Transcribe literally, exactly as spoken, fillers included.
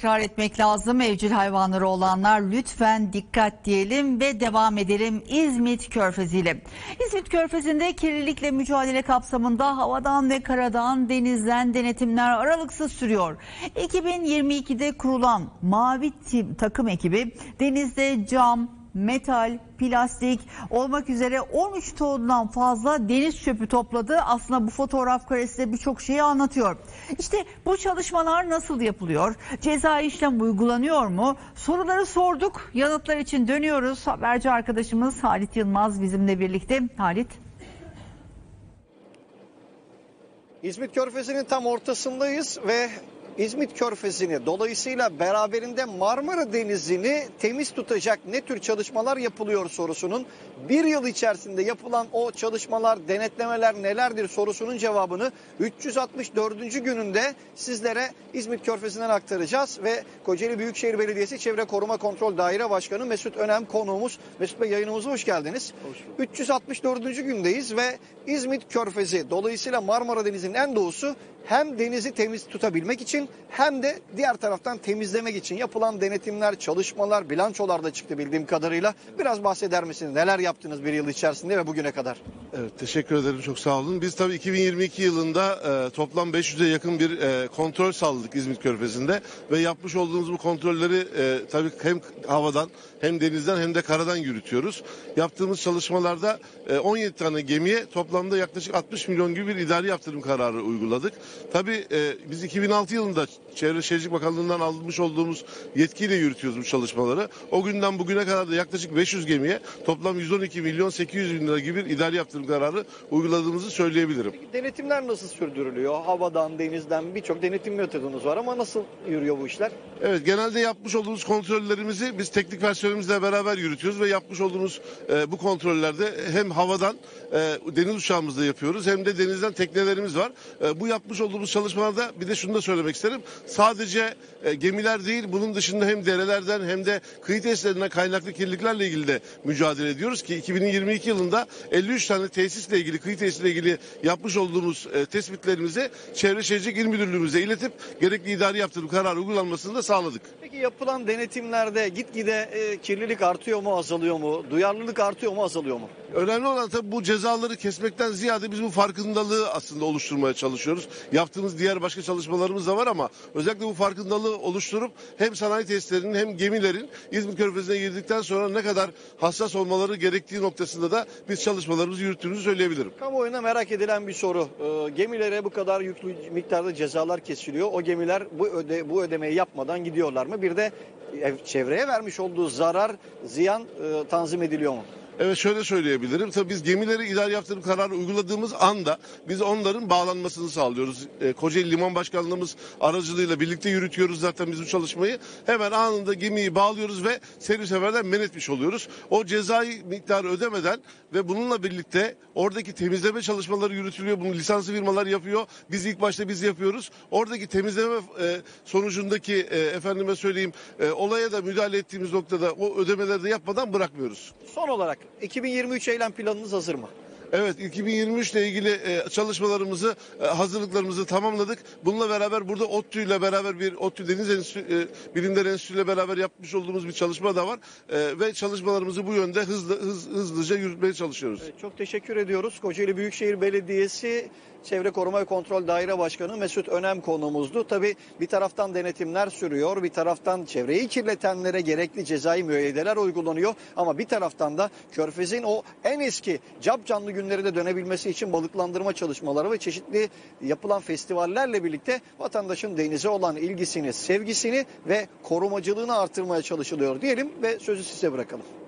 tekrar etmek lazım. Evcil hayvanları olanlar lütfen dikkat diyelim ve devam edelim İzmit Körfezi ile. İzmit Körfezi'nde kirlilikle mücadele kapsamında havadan ve karadan, denizden denetimler aralıksız sürüyor. iki bin yirmi ikide kurulan Mavi Tim takım ekibi denizde cam, metal, plastik olmak üzere on üç tondan fazla deniz çöpü topladı. Aslında bu fotoğraf karesi de birçok şeyi anlatıyor. İşte bu çalışmalar nasıl yapılıyor? Ceza işlem uygulanıyor mu? Soruları sorduk. Yanıtlar için dönüyoruz. Haberci arkadaşımız Halit Yılmaz bizimle birlikte. Halit. İzmit Körfezi'nin tam ortasındayız ve İzmit Körfezi'ni, dolayısıyla beraberinde Marmara Denizi'ni temiz tutacak ne tür çalışmalar yapılıyor sorusunun bir yıl içerisinde yapılan o çalışmalar, denetlemeler nelerdir sorusunun cevabını üç yüz altmış dördüncü gününde sizlere İzmit Körfezi'nden aktaracağız ve Kocaeli Büyükşehir Belediyesi Çevre Koruma Kontrol Daire Başkanı Mesut Önem konuğumuz. Mesut Bey, yayınımıza hoş geldiniz. Hoş bulduk. üç yüz altmış dördüncü gündeyiz ve İzmit Körfezi, dolayısıyla Marmara Denizi'nin en doğusu, hem denizi temiz tutabilmek için hem de diğer taraftan temizlemek için yapılan denetimler, çalışmalar, bilançolar da çıktı bildiğim kadarıyla. Biraz bahseder misiniz? Neler yaptınız bir yıl içerisinde ve bugüne kadar? Evet, teşekkür ederim. Çok sağ olun. Biz tabii iki bin yirmi iki yılında e, toplam beş yüze yakın bir e, kontrol sağladık İzmit Körfezi'nde ve yapmış olduğumuz bu kontrolleri e, tabii hem havadan hem denizden hem de karadan yürütüyoruz. Yaptığımız çalışmalarda e, on yedi tane gemiye toplamda yaklaşık altmış milyon gibi bir idari yaptırım kararı uyguladık. Tabii e, biz iki bin altı yılında Çevre Şehircilik Bakanlığı'ndan almış olduğumuz yetkiyle yürütüyoruz bu çalışmaları. O günden bugüne kadar da yaklaşık beş yüz gemiye toplam yüz on iki milyon sekiz yüz bin lira gibi bir idari yaptırım kararı uyguladığımızı söyleyebilirim. Peki denetimler nasıl sürdürülüyor? Havadan, denizden birçok denetim metodunuz var ama nasıl yürüyor bu işler? Evet, genelde yapmış olduğumuz kontrollerimizi biz teknik personelimizle beraber yürütüyoruz ve yapmış olduğumuz e, bu kontrollerde hem havadan e, deniz uçağımızda yapıyoruz hem de denizden teknelerimiz var. E, bu yapmış olduğumuz çalışmalarda bir de şunu da söylemek isterim. Sadece e, gemiler değil, bunun dışında hem derelerden hem de kıyı tesislerinden kaynaklı kirliliklerle ilgili de mücadele ediyoruz ki iki bin yirmi iki yılında elli üç tane tesisle ilgili, kıyı tesisle ilgili yapmış olduğumuz e, tespitlerimizi Çevre Şehircilik İl Müdürlüğümüze iletip gerekli idari yaptırım kararı uygulanmasını da sağladık. Peki yapılan denetimlerde gitgide e, kirlilik artıyor mu, azalıyor mu? Duyarlılık artıyor mu, azalıyor mu? Önemli olan tabii bu cezaları kesmekten ziyade biz bu farkındalığı aslında oluşturmaya çalışıyoruz. Yaptığımız diğer başka çalışmalarımız da var ama özellikle bu farkındalığı oluşturup hem sanayi tesislerinin hem gemilerin İzmit Körfezi'ne girdikten sonra ne kadar hassas olmaları gerektiği noktasında da biz çalışmalarımızı yürüttüğümüzü söyleyebilirim. Kamuoyuna merak edilen bir soru. E, gemilere bu kadar yüklü miktarda cezalar kesiliyor. O gemiler bu, öde, bu ödemeyi yapmadan gidiyorlar mı? Bir de e, çevreye vermiş olduğu zarar, ziyan e, tanzim ediliyor mu? Evet, şöyle söyleyebilirim. Tabii biz gemileri idari yaptırım kararı uyguladığımız anda biz onların bağlanmasını sağlıyoruz. E, Kocaeli Liman Başkanlığımız aracılığıyla birlikte yürütüyoruz zaten biz bu çalışmayı. Hemen anında gemiyi bağlıyoruz ve seyir seferden men etmiş oluyoruz. O cezai miktarı ödemeden ve bununla birlikte oradaki temizleme çalışmaları yürütülüyor. Bunu lisanslı firmalar yapıyor. Biz ilk başta biz yapıyoruz. Oradaki temizleme e, sonucundaki e, efendime söyleyeyim e, olaya da müdahale ettiğimiz noktada o ödemeleri de yapmadan bırakmıyoruz. Son olarak iki bin yirmi üç eylem planınız hazır mı? Evet, iki bin yirmi üç ile ilgili e, çalışmalarımızı, e, hazırlıklarımızı tamamladık. Bununla beraber burada ODTÜ ile beraber bir ODTÜ Deniz Enstitü, e, Bilimler Enstitüsü ile beraber yapmış olduğumuz bir çalışma da var. E, ve çalışmalarımızı bu yönde hızlı hız, hızlıca yürütmeye çalışıyoruz. Evet, çok teşekkür ediyoruz. Kocaeli Büyükşehir Belediyesi Çevre Koruma ve Kontrol Daire Başkanı Mesut Önem konuğumuzdu. Tabii bir taraftan denetimler sürüyor, bir taraftan çevreyi kirletenlere gerekli cezai müeyyideler uygulanıyor. Ama bir taraftan da Körfez'in o en eski capcanlı günlerine dönebilmesi için balıklandırma çalışmaları ve çeşitli yapılan festivallerle birlikte vatandaşın denize olan ilgisini, sevgisini ve korumacılığını artırmaya çalışılıyor diyelim ve sözü size bırakalım.